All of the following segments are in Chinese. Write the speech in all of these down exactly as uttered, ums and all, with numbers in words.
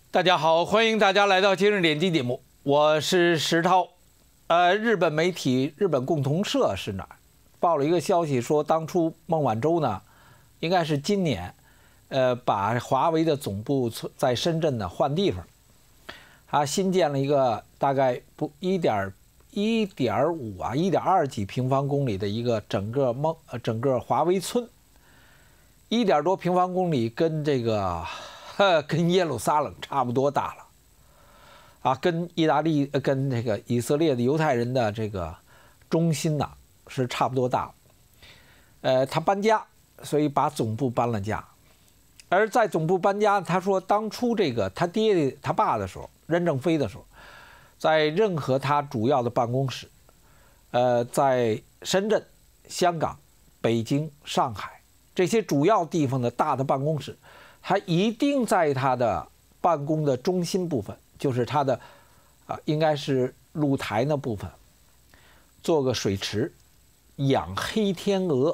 大家好，欢迎大家来到今日点击节目，我是石涛。呃，日本媒体日本共同社是哪儿报了一个消息，说当初孟晚舟呢，应该是今年，呃，把华为的总部在深圳呢换地方，他新建了一个大概不一点一点五啊一点二几平方公里的一个整个孟呃整个华为村，一点多平方公里，跟这个。跟耶路撒冷差不多大了，啊，跟意大利、跟这个以色列的犹太人的这个中心呐、啊、是差不多大。呃，他搬家，所以把总部搬了家。而在总部搬家，他说当初这个他爹他爸的时候，任正非的时候，在任何他主要的办公室，呃，在深圳、香港、北京、上海这些主要地方的大的办公室。他一定在他的办公的中心部分，就是他的啊，应该是露台那部分，做个水池，养黑天鹅。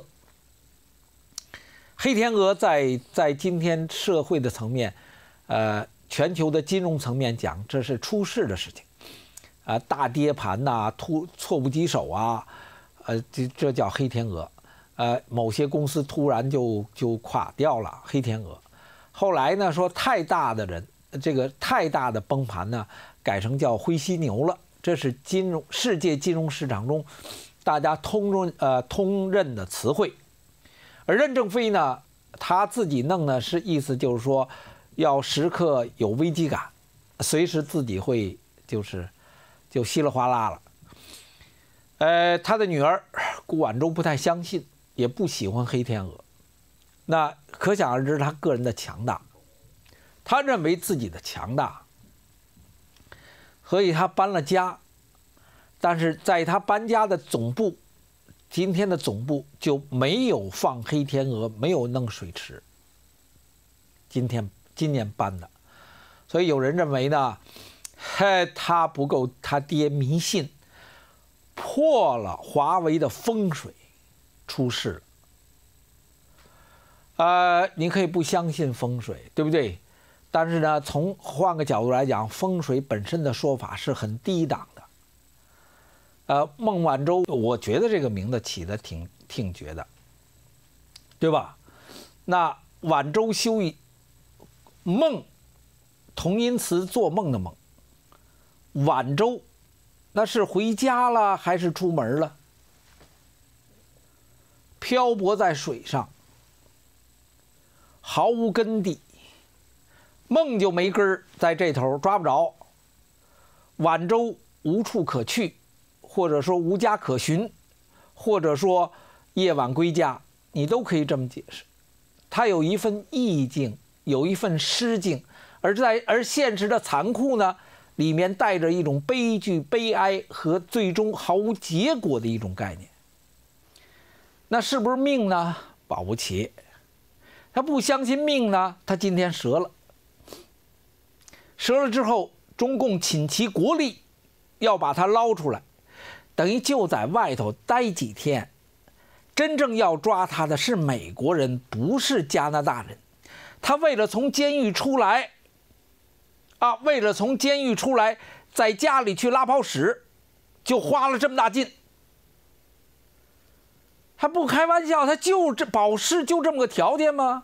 黑天鹅在在今天社会的层面，呃，全球的金融层面讲，这是出事的事情，啊，大跌盘呐、啊，突猝不及手啊，呃，这这叫黑天鹅，呃，某些公司突然就就垮掉了，黑天鹅。后来呢，说太大的人，这个太大的崩盘呢，改成叫灰犀牛了。这是金融世界金融市场中大家通中呃通认的词汇。而任正非呢，他自己弄呢是意思就是说，要时刻有危机感，随时自己会就是就稀里哗啦了。呃，他的女儿顾晚舟不太相信，也不喜欢黑天鹅。那可想而知他个人的强大，他认为自己的强大，所以他搬了家，但是在他搬家的总部，今天的总部就没有放黑天鹅，没有弄水池。今天今年搬的，所以有人认为呢，嘿，他不够他爹迷信，破了华为的风水，出事了。呃，你可以不相信风水，对不对？但是呢，从换个角度来讲，风水本身的说法是很低档的。呃，孟晚舟，我觉得这个名字起的挺挺绝的，对吧？那晚舟休矣，梦，同音词做梦的梦。晚舟，那是回家了还是出门了？漂泊在水上。毫无根蒂，梦就没根儿，在这头抓不着。晚舟无处可去，或者说无家可寻，或者说夜晚归家，你都可以这么解释。它有一份意境，有一份诗境，而在而现实的残酷呢，里面带着一种悲剧、悲哀和最终毫无结果的一种概念。那是不是命呢？保不齐。他不相信命呢，他今天折了。折了之后，中共倾其国力要把他捞出来，等于就在外头待几天。真正要抓他的是美国人，不是加拿大人。他为了从监狱出来，啊，为了从监狱出来，在家里去拉泡屎，就花了这么大劲。他不开玩笑，他就这保释就这么个条件吗？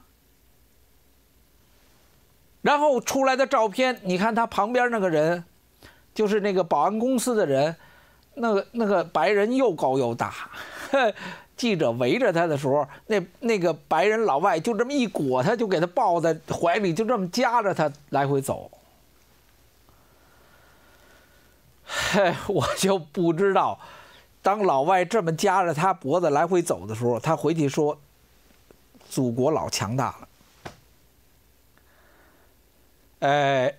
然后出来的照片，你看他旁边那个人，就是那个保安公司的人，那个那个白人又高又大，记者围着他的时候，那那个白人老外就这么一裹他，就给他抱在怀里，就这么夹着他来回走。嘿，我就不知道。当老外这么夹着他脖子来回走的时候，他回去说：“祖国老强大了。”哎，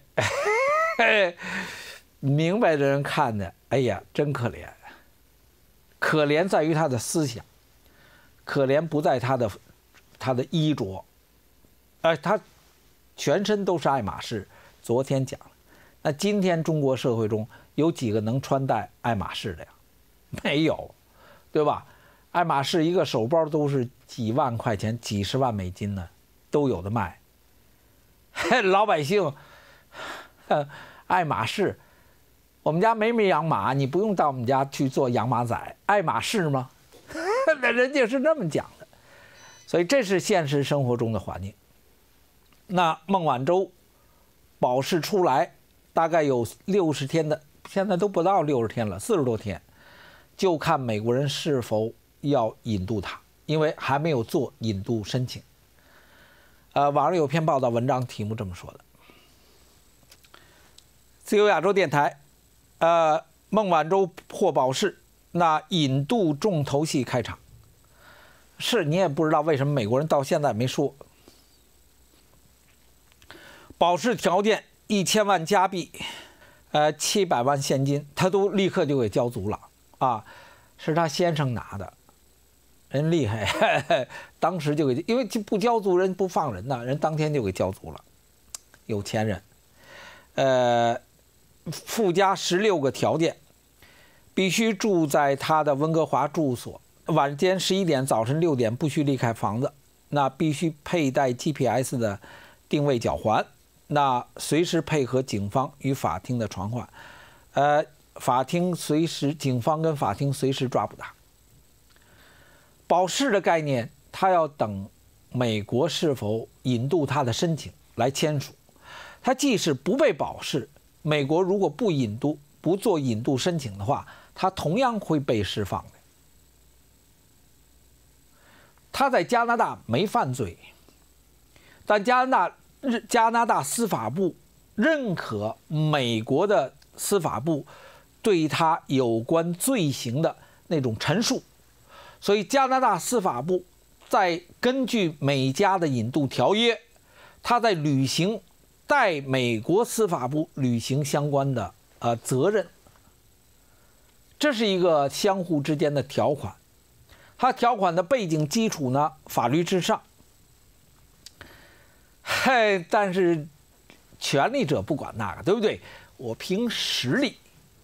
明白的人看的，哎呀，真可怜。可怜在于他的思想，可怜不在他的他的衣着。哎，他全身都是爱马仕。昨天讲了，那今天中国社会中有几个能穿戴爱马仕的呀？没有，对吧？爱马仕一个手包都是几万块钱、几十万美金呢，都有的卖。老百姓爱马仕，我们家没没养马，你不用到我们家去做养马仔，爱马仕吗？那人家是这么讲的，所以这是现实生活中的环境。那孟晚舟保释出来，大概有六十天的，现在都不到六十天了，四十多天，就看美国人是否要引渡他，因为还没有做引渡申请。呃，网上有篇报道文章题目这么说的：自由亚洲电台，呃，孟晚舟获保释，那引渡重头戏开场。是你也不知道为什么美国人到现在没说。保释条件一千万加币，呃，七百万现金，他都立刻就给交足了啊，是他先生拿的，人厉害，呵呵当时就给，因为不交足人不放人呐，人当天就给交足了，有钱人。呃，附加十六个条件，必须住在他的温哥华住所，晚间十一点、早晨六点不许离开房子，那必须佩戴 G P S 的定位脚环。那随时配合警方与法庭的传唤，呃，法庭随时，警方跟法庭随时抓捕他。保释的概念，他要等美国是否引渡他的申请来签署。他即使不被保释，美国如果不引渡、不做引渡申请的话，他同样会被释放的。他在加拿大没犯罪，但加拿大。加拿大司法部认可美国的司法部对他有关罪行的那种陈述，所以加拿大司法部在根据美加的引渡条约，他在履行代美国司法部履行相关的呃责任。这是一个相互之间的条款，它条款的背景基础呢，法律至上。嘿，但是权力者不管那个，对不对？我凭实力。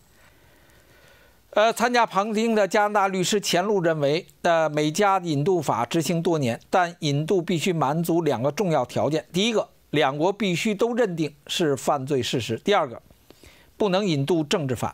呃，参加旁听的加拿大律师钱璐认为，呃，美加引渡法执行多年，但引渡必须满足两个重要条件：第一个，两国必须都认定是犯罪事实；第二个，不能引渡政治犯。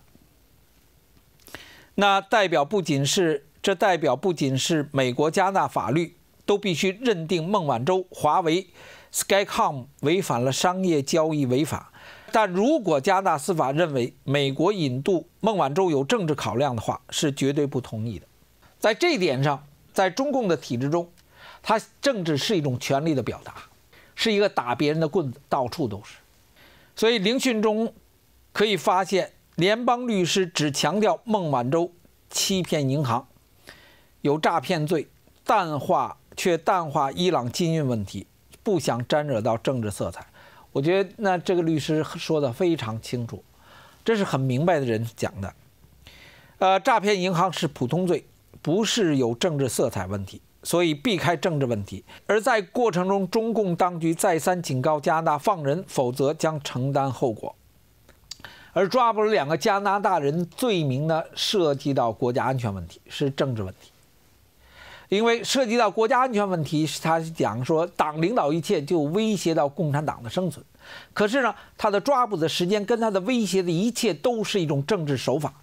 那代表不仅是这代表不仅是美国、加拿大法律都必须认定孟晚舟、华为。Skycom 违反了商业交易违法，但如果加拿大司法认为美国引渡孟晚舟有政治考量的话，是绝对不同意的。在这一点上，在中共的体制中，它政治是一种权力的表达，是一个打别人的棍子，到处都是。所以聆讯中可以发现，联邦律师只强调孟晚舟欺骗银行，有诈骗罪，淡化却淡化伊朗禁运问题。不想沾惹到政治色彩，我觉得那这个律师说的非常清楚，这是很明白的人讲的。呃，诈骗银行是普通罪，不是有政治色彩问题，所以避开政治问题。而在过程中，中共当局再三警告加拿大放人，否则将承担后果。而抓捕了两个加拿大人，罪名呢涉及到国家安全问题，是政治问题。因为涉及到国家安全问题，他讲说党领导一切就威胁到共产党的生存。可是呢，他的抓捕的时间跟他的威胁的一切都是一种政治手法，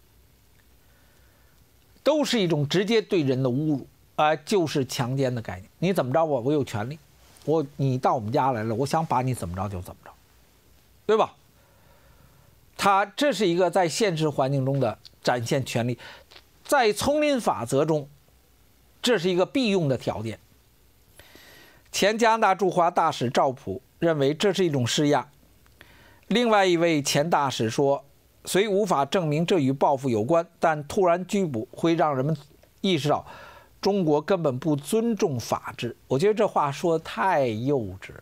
都是一种直接对人的侮辱啊、呃，就是强奸的概念。你怎么着我，我有权利，我你到我们家来了，我想把你怎么着就怎么着，对吧？他这是一个在现实环境中的展现权利，在丛林法则中。这是一个必用的条件。前加拿大驻华大使赵普认为这是一种施压。另外一位前大使说，虽无法证明这与报复有关，但突然拘捕会让人们意识到中国根本不尊重法治。我觉得这话说得太幼稚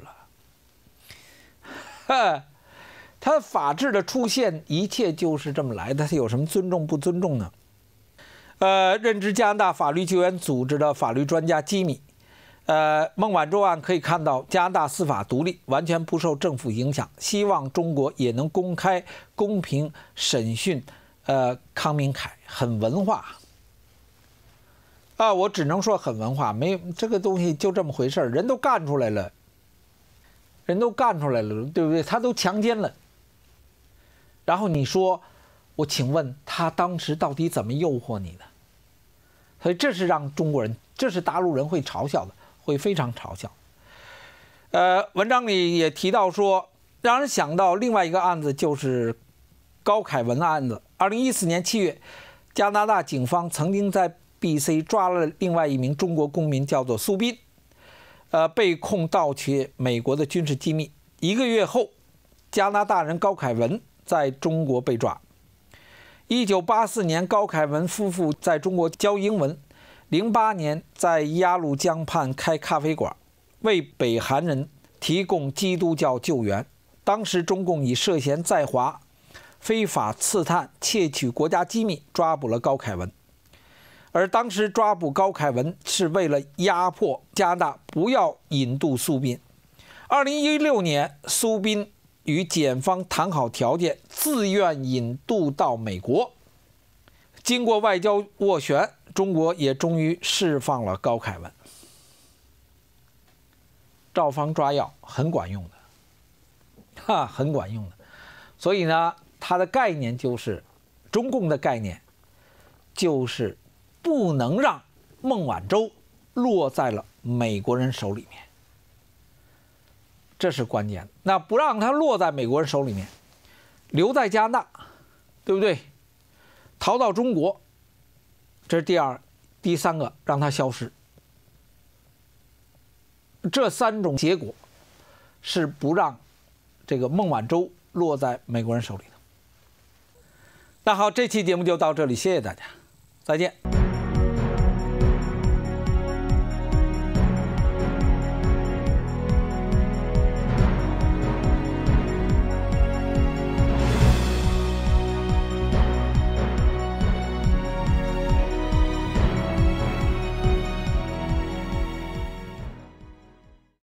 了。他法治的出现，一切就是这么来的，他有什么尊重不尊重呢？呃，任职加拿大法律救援组织的法律专家基米，呃，孟晚舟案可以看到加拿大司法独立，完全不受政府影响。希望中国也能公开、公平审讯，呃，康明凯，很文化啊！我只能说很文化，没这个东西就这么回事人都干出来了，人都干出来了，对不对？他都强奸了， 然后你说，我请问他当时到底怎么诱惑你的？所以这是让中国人，这是大陆人会嘲笑的，会非常嘲笑。呃，文章里也提到说，让人想到另外一个案子，就是高凯文案子。二零一四年七月，加拿大警方曾经在 B C 抓了另外一名中国公民，叫做苏斌，呃，被控盗取美国的军事机密。一个月后，加拿大人高凯文在中国被抓。一九八四年，高凯文夫妇在中国教英文。零八年，在鸭绿江畔开咖啡馆，为北韩人提供基督教救援。当时中共以涉嫌在华非法刺探、窃取国家机密抓捕了高凯文。而当时抓捕高凯文是为了压迫加拿大不要引渡苏斌。二零一六年，苏斌与检方谈好条件，自愿引渡到美国。经过外交斡旋，中国也终于释放了高凯文。照方抓药很管用的，哈，很管用的。所以呢，它的概念就是，中共的概念就是不能让孟晚舟落在了美国人手里面。这是关键的。那不让他落在美国人手里面，留在加拿大，对不对？逃到中国，这是第二。第三个，让他消失。这三种结果是不让这个孟晚舟落在美国人手里的。那好，这期节目就到这里，谢谢大家，再见。